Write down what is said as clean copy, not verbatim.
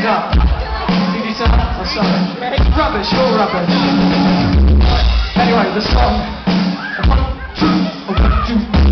speed up. Did you say that? Oh, sorry. Rubbish, all rubbish. Anyway, the song. 1, 2, 1, 2.